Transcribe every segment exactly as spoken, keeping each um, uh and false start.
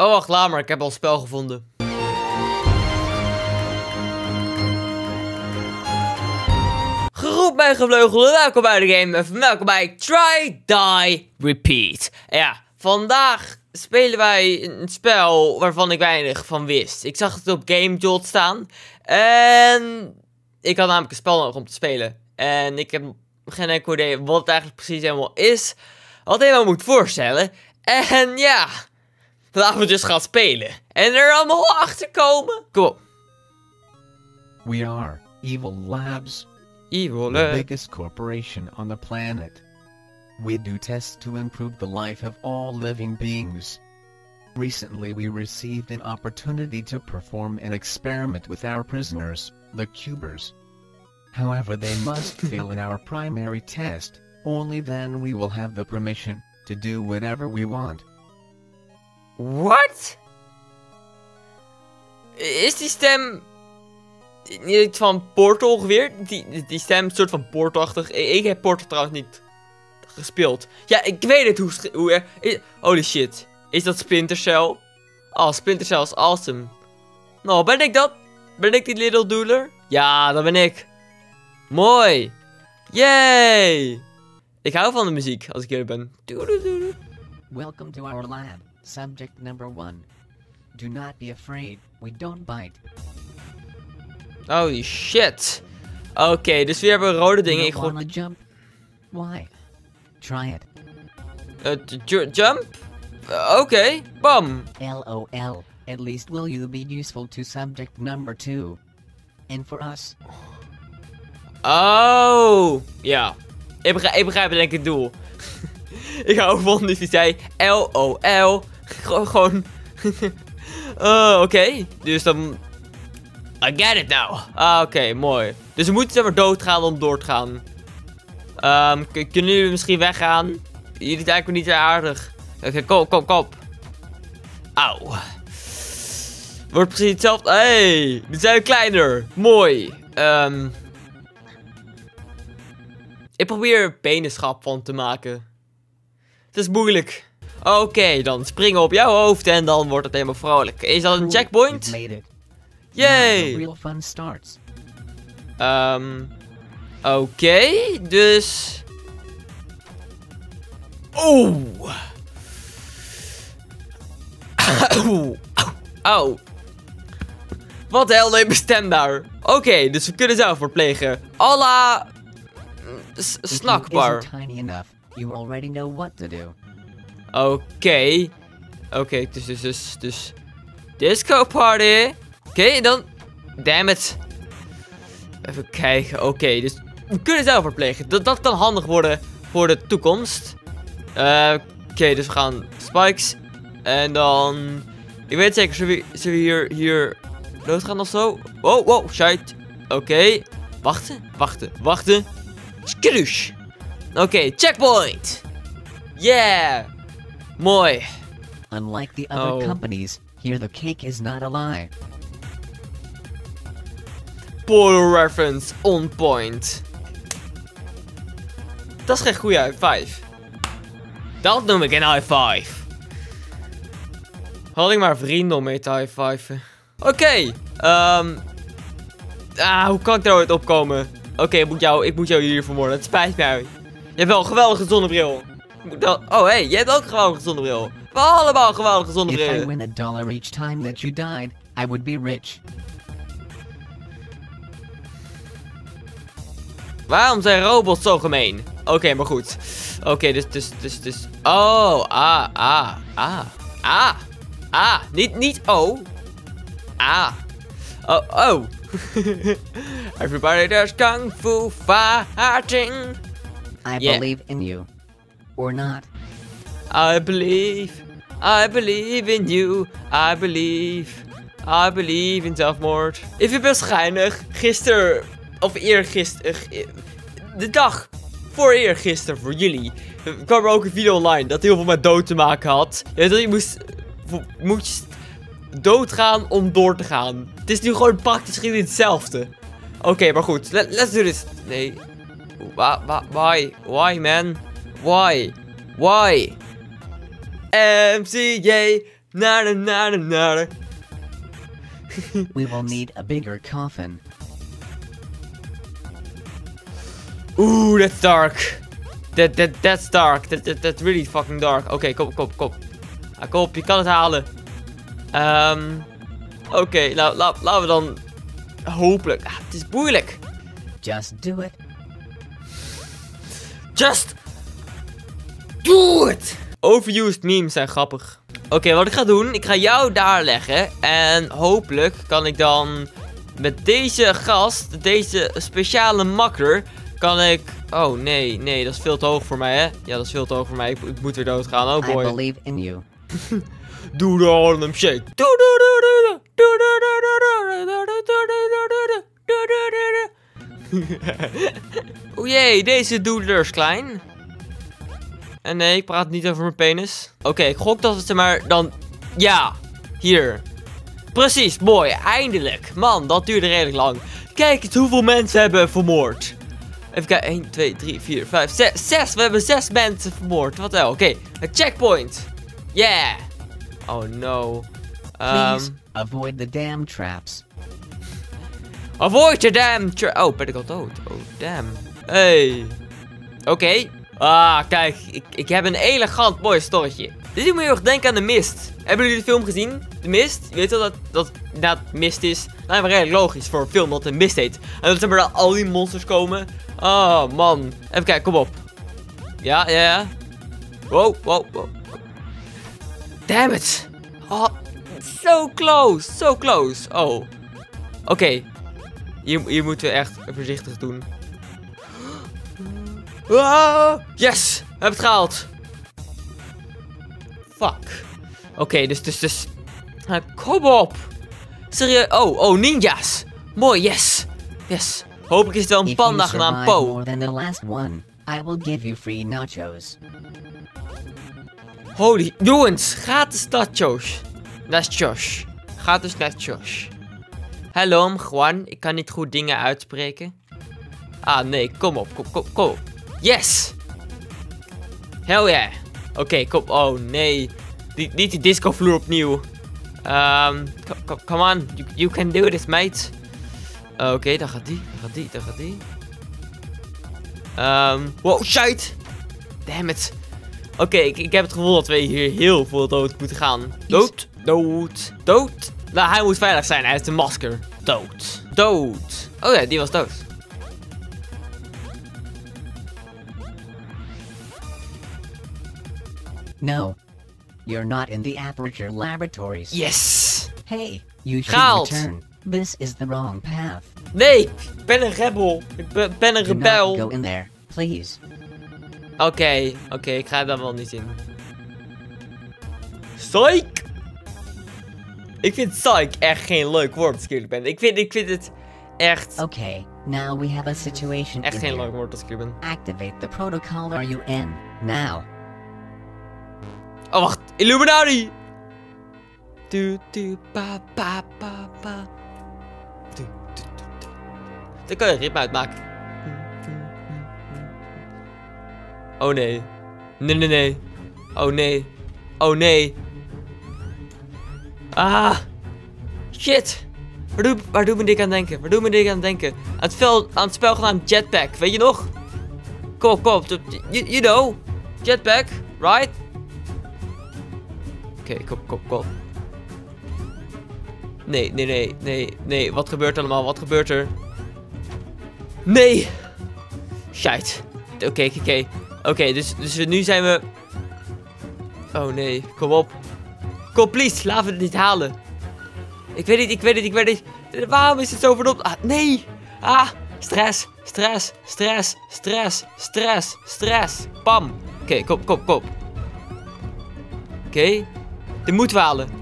Oh, wacht, laat maar. Ik heb al een spel gevonden. Geroep mijn gevleugelde, welkom bij de game. Even welkom bij Try, Die, Repeat. En ja, vandaag spelen wij een spel waarvan ik weinig van wist. Ik zag het op GameJolt staan. En ik had namelijk een spel nodig om te spelen. En ik heb geen enkel idee wat het eigenlijk precies helemaal is. Wat ik helemaal moet voorstellen. En ja, laten we dus gaan spelen. En er allemaal achter komen. Kom op. We are Evil Labs. Evil The Labs. biggest corporation on the planet. We do tests to improve the life of all living beings. Recently we received an opportunity to perform an experiment with our prisoners, the Cubers. However, they must fail in our primary test. Only then we will have the permission to do whatever we want. What? Is die stem niet van Portal ongeveer? Die, die stem is een soort van Portal-achtig. Ik, ik heb Portal trouwens niet gespeeld. Ja, ik weet het hoe... hoe is, holy shit. Is dat Splinter Cell? Oh, Splinter Cell is awesome. Nou, ben ik dat? Ben ik die Little Doodler? Ja, dat ben ik. Mooi. Yay. Ik hou van de muziek, als ik eerlijk ben. Doedoedoedoe. Welcome to our lab. Subject number one. Do not be afraid. We don't bite. Holy shit. Oké, okay, dus we hebben rode dingen. Ik You gooi... wanna jump? Why? Try it. Uh, ju jump? Uh, Oké, okay. Bam. LOL. At least will you be useful to subject number two. And for us. Oh. Ja. Ik begrijp, ik begrijp denk ik het doel. Ik hou van dus die zei L O L. Gewoon. gewoon. uh, Oké. Okay. Dus dan. I get it now. Ah, oké, okay, mooi. Dus we moeten zeg maar doodgaan om door te gaan. Um, kunnen jullie misschien weggaan? Jullie zijn eigenlijk niet zo aardig. Oké, okay, kom, kom, kom. Auw. Wordt precies hetzelfde. Hey, die zijn kleiner. Mooi. Um, ik probeer penenschap van te maken. Het is moeilijk. Oké, okay, dan springen op jouw hoofd en dan wordt het helemaal vrolijk. Is dat een checkpoint? You've made it. Yay! Now the real fun starts. Um, Oké, okay, dus... Oeh! Oeh! Auw! Wat de hel neemt mijn stem daar? Oké, okay, dus we kunnen zelfmoord plegen. Alla... Snackbar. If you isn't tiny enough, you already know what to do. Oké. Okay. Oké, okay, dus, dus, dus, dus... Disco party. Oké, okay, dan... Damn it. Even kijken. Oké, okay, dus we kunnen zelf plegen. Dat, dat kan handig worden voor de toekomst. Uh, Oké, okay, dus we gaan spikes. En dan... Ik weet zeker, zullen we, zullen we hier, hier doodgaan of zo? Wow, wow, shit. Oké. Okay. Wachten, wachten, wachten. Skrush. Oké, okay, checkpoint. Yeah. Mooi. Unlike the other Oh. companies, here the cake is not a lie. Polar reference on point. Dat is geen goede high five. Dat noem ik een high five. Had ik maar vrienden om mee te high fiven. Oké. Okay, um, ah, hoe kan ik daar ooit opkomen? Oké, okay, ik, moet jou, ik moet jou hier vermoorden. Het spijt mij. Je hebt wel een geweldige zonnebril. Oh, hé, hey, jij hebt ook een geweldige zonnebril. We hebben allemaal een geweldige If zonnebril. I win a dollar each time that you died, I would be rich. Waarom zijn robots zo gemeen? Oké, okay, maar goed. Oké, okay, dus, dus, dus, dus. Oh, ah, ah, ah, ah, ah. Niet, niet, oh. Ah. Oh, oh. Everybody does kung fu fighting. I Yeah. believe in you. Or not. I believe, I believe in you. I believe, I believe in zelfmoord. Ik vind het best schijnig. Gisteren, of eergisteren, de dag voor eergisteren voor jullie, kwam er ook een video online dat heel veel met dood te maken had. Ja, dat je moest, moest doodgaan om door te gaan. Het is nu gewoon praktisch gezien hetzelfde. Oké, okay, maar goed, Let, let's do this. Nee. Why, why, why man? Why? Why? M C J, Nada, nada, nada. We will need a bigger coffin. Oeh, that's dark. That, that, that's dark. That, that, that's really fucking dark. Oké, okay, kom, kom, kom. Ah, kom op, je kan het halen. Um, Oké, okay, nou, la, laten we dan... Hopelijk. Ah, het is moeilijk. Just do it. Just... Do it! Overused memes zijn grappig. Oké, okay, wat ik ga doen, ik ga jou daar leggen. En hopelijk kan ik dan met deze gast, deze speciale makker, kan ik... Oh, nee, nee, dat is veel te hoog voor mij, hè? Ja, dat is veel te hoog voor mij. Ik, ik moet weer doodgaan. Oh boy. I believe in you. Doe de Harlem Shake. Doe, doe, doe, doe, doe, doe, doe, doe, doe, doe, doe, doe. O jee, deze doodler is klein. En nee, ik praat niet over mijn penis. Oké, okay, ik gok dat het er maar dan... Ja, hier. Precies, mooi, eindelijk. Man, dat duurde redelijk lang. Kijk eens hoeveel mensen hebben vermoord. Even kijken, één, twee, drie, vier, vijf, zes, zes. We hebben zes mensen vermoord. Wat wel, oké. Okay. Een checkpoint. Yeah. Oh no. Please Um, avoid the damn traps. Avoid the damn tra- Oh, ben ik al dood? Oh, damn. Hey. Oké. Okay. Ah, kijk. Ik, ik heb een elegant mooi storretje. Dit doet me heel erg denken aan de Mist. Hebben jullie de film gezien? De Mist? Je weet wel dat dat inderdaad mist is. Nou, maar redelijk logisch voor een film dat een mist heet. En dat er maar dan al die monsters komen. Oh, man. Even kijken, kom op. Ja, ja, ja. Wow, wow, wow. Damn it. Oh, so close. So close. Oh. Oké. Okay. Hier, hier moeten we echt voorzichtig doen. Ah, yes. We hebben het gehaald. Fuck. Oké, okay, dus, dus, dus. Uh, kom op. Serieus. Oh, oh, ninja's. Mooi, yes. Yes. Hopelijk is het wel een panda genaamd Po. More than the last one, I will give you free nachos. Holy, jongens, gratis nachos. Nachos. Gratis nachos. Hallo, I'm Juan. Ik kan niet goed dingen uitspreken. Ah, nee, kom op, kom, kom, kom. Yes. Hell yeah. Oké, okay, kom. Oh, nee. Niet, niet die discovloer opnieuw. Um, come on, you, you can do this, mate. Oké, okay, daar gaat die, daar gaat die, daar gaat die. Um, wow, shit. Damn it. Oké, okay, ik, ik heb het gevoel dat we hier heel veel dood moeten gaan. Dood, dood, dood. Nou, hij moet veilig zijn, hij heeft een masker. Dood, dood. Oh ja, die was dood. No. You're not in the Aperture Laboratories. Yes. Hey, you should Gehaald. return. This is the wrong path. Nee, ik ben een rebel. Ik ben, ben een Do rebel. not go in there, please. Oké, okay, oké, okay, ik ga er dan wel niet in. Psych! Ik vind psych echt geen leuk woord als ik eerlijk ben. Ik vind, ik vind het echt... Okay, now we have a situation Echt in geen here. leuk woord als ik eerlijk ben. Activate the protocol R U N, now. Oh, wacht. Illuminati! Du, du, pa, pa, pa, pa. Du, du, du, du. Daar kan je een ritme uitmaken. Oh nee. Nee, nee, nee. Oh nee. Oh nee. Ah. Shit. Waar doe, waar doe me dit aan denken? Waar doe me dit aan denken? Aan het, vel, aan het spel genaamd Jetpack. Weet je nog? Kom, kom. You, you know. Jetpack. Right? Oké, okay, kom, kom, kom. Nee, nee, nee, nee, nee. Wat gebeurt er allemaal? Wat gebeurt er? Nee. Shit. Oké, okay, oké, okay. Oké, okay, dus, dus nu zijn we... Oh nee, kom op. Kom, please, laten we het niet halen. Ik weet niet, ik weet niet, ik weet niet. Waarom is het zo verdomd? Ah, nee. Ah, stress, stress, stress, stress, stress, stress. Pam. Oké, okay, kom, kom, kom. Oké. Okay. Dit moeten we halen.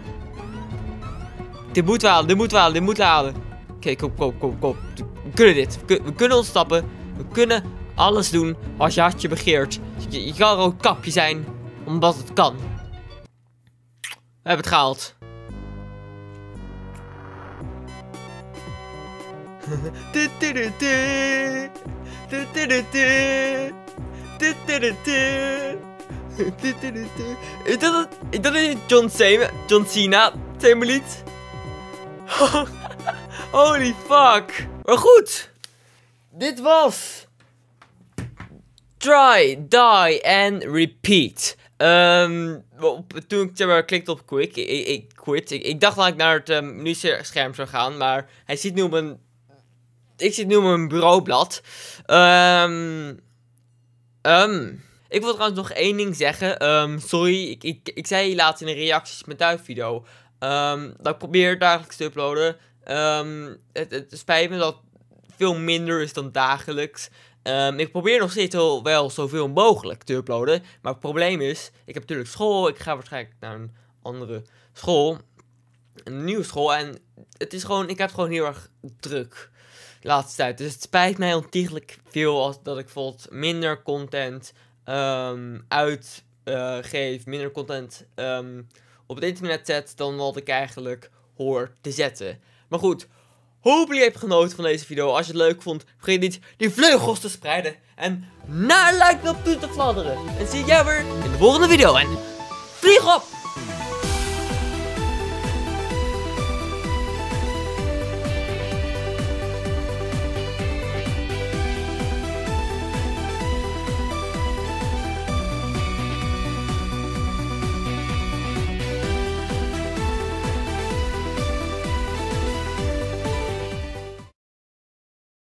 Dit moeten we halen, dit moeten we halen, dit moeten we halen. Oké, okay, kom, kom, kom, kom. We kunnen dit. We, kun, we kunnen ontsnappen. We kunnen alles doen wat je hartje begeert. Je, je kan rood kapje zijn, omdat het kan. We hebben het gehaald. Is dat, is dat niet John Cena? John Cena? Helemaal niet. Holy fuck. Maar goed. Dit was Try, Die and Repeat. Um, toen ik zeg maar, klikte op quick, ik, ik quit. Ik, ik dacht dat ik naar het um, menu-scherm zou gaan, maar hij zit nu op een... Ik zit nu op een bureaublad. Um, um, ik wil trouwens nog één ding zeggen. Um, sorry, ik, ik, ik zei laatst in een reacties met thuisvideo um, dat ik probeer dagelijks te uploaden. Um, het, het spijt me dat het veel minder is dan dagelijks. Um, ik probeer nog steeds wel, wel zoveel mogelijk te uploaden. Maar het probleem is, ik heb natuurlijk school. Ik ga waarschijnlijk naar een andere school. Een nieuwe school. En het is gewoon, ik heb het gewoon heel erg druk de laatste tijd. Dus het spijt mij ontiegelijk veel als dat ik bijvoorbeeld minder content um, uitgeef. Uh, minder content um, op het internet zet dan wat ik eigenlijk hoor te zetten. Maar goed. Hopelijk heb je genoten van deze video. Als je het leuk vond, vergeet niet die vleugels te spreiden. En naar like op toe te fladderen. En zie ik jou weer in de volgende video. En vlieg op!